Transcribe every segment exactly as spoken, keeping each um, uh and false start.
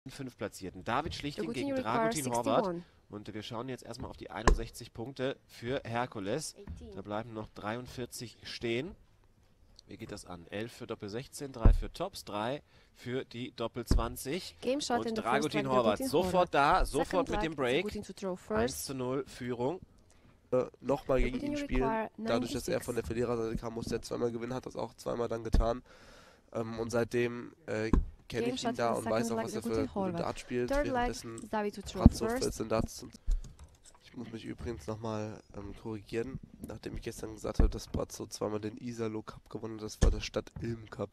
fünf Platzierten. David Schlichting Dragutin gegen requires Dragutin Horvath. sixty-one. Und wir schauen jetzt erstmal auf die einundsechzig Punkte für Herkules. Da bleiben noch dreiundvierzig stehen. Wie geht das an? elf für Doppel sechzehn, drei für Tops, drei für die Doppel zwanzig. Game shot Und in the first Dragutin leg, Horvath Dragutin sofort da, sofort Second mit leg, dem Break. Dragutin to throw eins first. zu null Führung. Äh, Nochmal gegen ihn Dragutin spielen. require Dadurch, dass er ninety-six. von der Verliererseite kam, musste er zweimal gewinnen, hat das auch zweimal dann getan. Ähm, und seitdem äh, kenne Game ich ihn shot da in und the weiß second auch, leg, was er für Dragutin gute Horvath. Dart spielt. Third leg, Währenddessen David to throw Brazzo first. vierzehn Darts sind. Ich muss mich übrigens nochmal ähm, korrigieren, nachdem ich gestern gesagt habe, dass Brazzo zweimal den Isalo Cup gewonnen hat. Das war der Stadt Ilm Cup.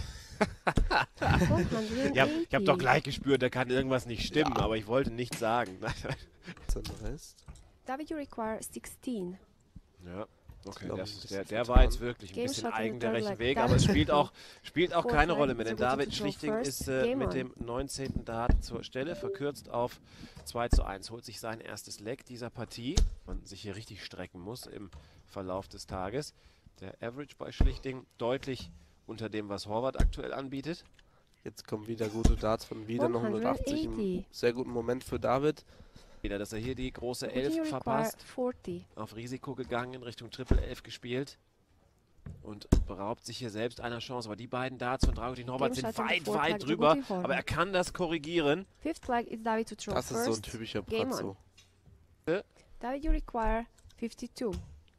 Ja, ich habe doch gleich gespürt, da kann irgendwas nicht stimmen, Ja. aber ich wollte nichts sagen. Den Rest. David, you require sixteen. Ja, okay, glaub, das, ein bisschen der, der vertan. war jetzt wirklich ein Game bisschen shot in the eigen der third rechte leg. Weg, David aber es spielt Schlichting. auch, spielt auch Fourth keine leg, Rolle mehr, denn Dragutin David to throw Schlichting first. ist äh, Game mit on. dem neunzehnten Dart zur Stelle, verkürzt auf zwei zu eins, holt sich sein erstes Leg dieser Partie, man sich hier richtig strecken muss im Verlauf des Tages. Der Average bei Schlichting deutlich unter dem, was Horvath aktuell anbietet. Jetzt kommen wieder gute Darts von wieder noch hundertachtzig. Im hundertachtzig. sehr guten Moment für David. Wieder, dass er hier die große Dragutin, you elf require verpasst. forty. Auf Risiko gegangen, in Richtung Triple elf gespielt und beraubt sich hier selbst einer Chance. Aber die beiden Darts von Dragutin Horvath Game sind shot in the weit, fourth weit leg, drüber, Dragutin Horvath. aber er kann das korrigieren. Fifth leg is David to throw Das ist first. so ein typischer Game Brazzo. David, you require fifty-two.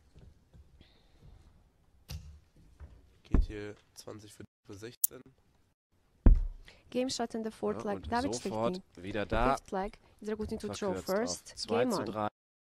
Geht hier zwanzig für sechzehn. Game shot in the fourth Ja, leg, und David sofort Schlichting. wieder da, Fifth leg is Dragutin to throw verkürzt auf first. zwei Game zu on. drei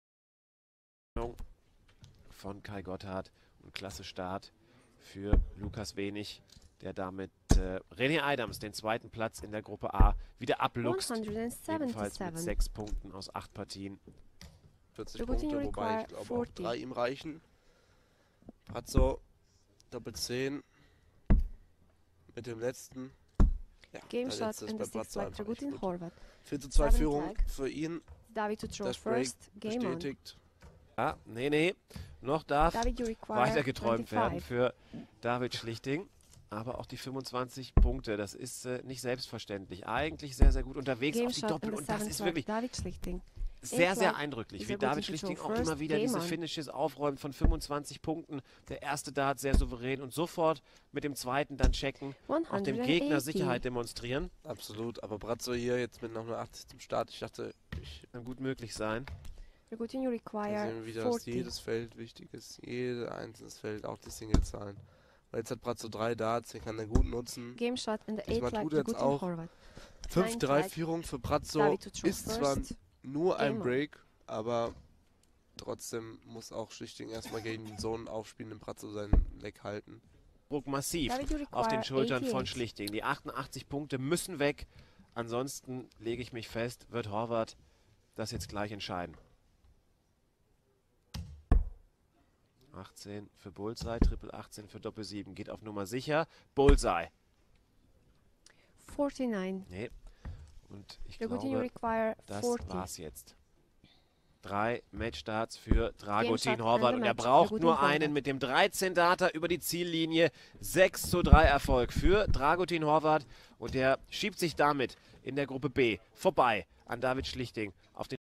von Kai Gotthard und klasse Start für Lukas Wenig, der damit äh, René Adams den zweiten Platz in der Gruppe A wieder abluchst. Ebenfalls mit hundertseventy-seven. sechs Punkten aus acht Partien. vierzig Dragutin Punkte, wobei require ich glaube auch forty. drei ihm reichen. Brazzo, Doppel zehn. Mit dem letzten. Ja, Game der shot letzte ist in bei the sixth Brazzo leg, einfach echt Dragutin gut. Horvath. vier zu zwei Seventh Führung leg. für ihn. David to throw Das Break first. Game on. bestätigt. Ja, nee, nee, noch darf David, you require weiter geträumt werden twenty-five. für David Schlichting. Aber auch die fünfundzwanzig Punkte, das ist äh, nicht selbstverständlich. Eigentlich sehr, sehr gut unterwegs Game auf die shot Doppel. in the Und das seventh ist leg, wirklich David Schlichting. sehr, sehr Flag eindrücklich, is wie a good David to throw Schlichting auch first. immer wieder Game diese on. Finishes aufräumt von fünfundzwanzig Punkten. Der erste Dart sehr souverän und sofort mit dem zweiten dann checken, auch dem Gegner hundertachtzig. Sicherheit demonstrieren. Absolut. Aber Brazzo hier jetzt mit noch einer achtzig zum Start. Ich dachte, ich Kann gut möglich sein. Dragutin, you da require sehen wir wieder, dass forty. jedes Feld wichtig ist. Jedes einzelne Feld, auch die Singlezahlen. Weil jetzt hat Brazzo drei Darts, den kann er gut nutzen. Game shot in the Diesmal eighth leg, tut er jetzt Dragutin auch. Horvath. fünf drei Ninth leg, Führung für Brazzo David to throw ist zwar first. nur ein Game on. Break, aber trotzdem muss auch Schlichting erstmal gegen den Sohn aufspielenden Brazzo seinen Leck halten. Druck massiv David, you auf den require Schultern von eighty-eight. Schlichting. Die achtundachtzig Punkte müssen weg. Ansonsten lege ich mich fest, wird Horvath das jetzt gleich entscheiden. achtzehn für Bullseye, Triple achtzehn für Doppel sieben. Geht auf Nummer sicher. Bullseye. forty-nine. Nee. Und ich Dragutin, you glaube, require das forty. war's jetzt. Drei Matchstarts für Game Dragutin shot Horvath. and Und the er match, braucht Dragutin nur Horvath. einen mit dem dreizehn Darter über die Ziellinie. sechs zu drei Erfolg für Dragutin Horvath. Und der schiebt sich damit in der Gruppe B vorbei an David Schlichting auf den